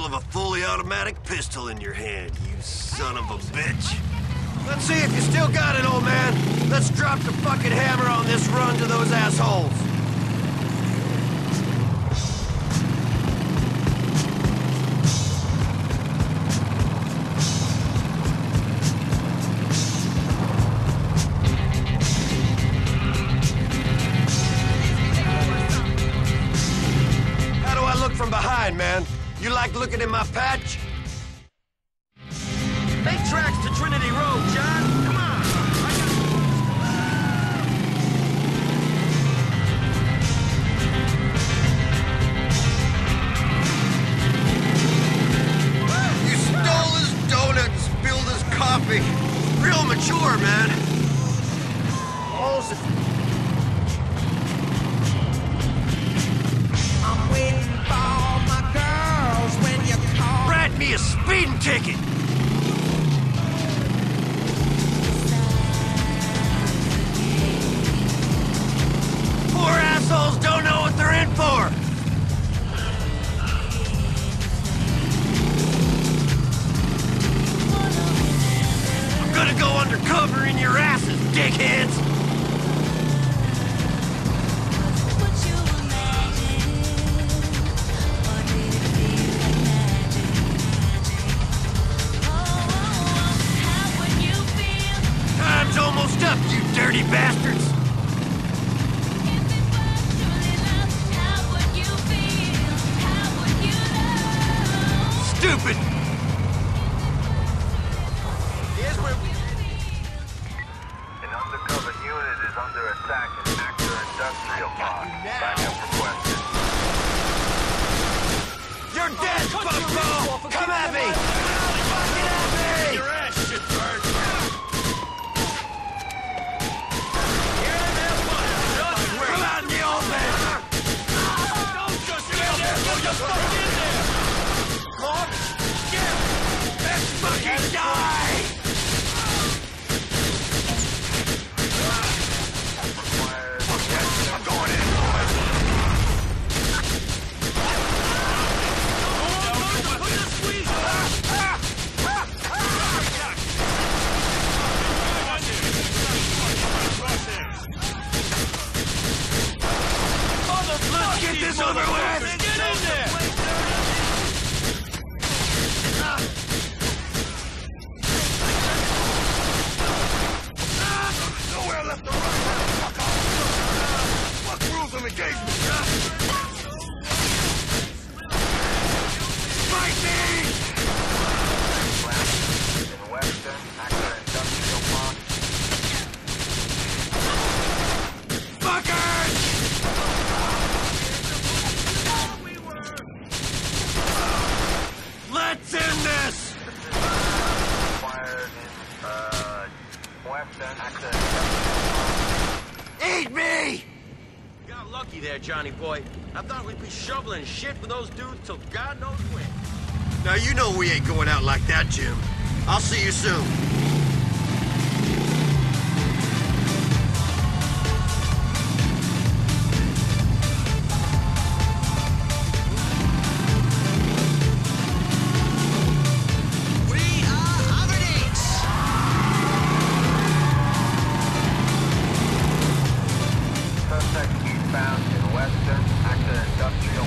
of a fully automatic pistol in your hand, you son of a bitch. Let's see if you still got it, old man. Let's drop the fucking hammer on this run to those assholes. How do I look from behind, man? You like looking at my patch? Make tracks to Trinity Road, John. Come on. You stole his donut and spilled his coffee. Real mature, man. I'm waiting for my girls when you call. Rat me a speeding ticket. Poor assholes don't know what they're in for. I'm gonna go undercover in your asses, dickheads. Time's almost up, you dirty bastards. Stupid! Here's where An undercover unit is under attack in Actor Industrial Park. Backup requested. You're dead, fuckball! Come at me! Fucking at me! your ass should burn. Come out in the open! Don't just stand there, go just fuck in there. Mark, Let's fucking die! I'm going in, boys! put the squeeze on. Let's get this over with! Get in there. Nowhere left to run! Fuck off! Fuck rules of engagement! Fight me! In Western, Actor Industrial Park. Fuckers! Let's end this! Fired in Western, Actor Industrial Park. Eat me! Got lucky there, Johnny boy. I thought we'd be shoveling shit for those dudes till God knows when. Now you know we ain't going out like that, Jim. I'll see you soon. We are Aberdeen's. Suspect eastbound in Western, Actor Industrial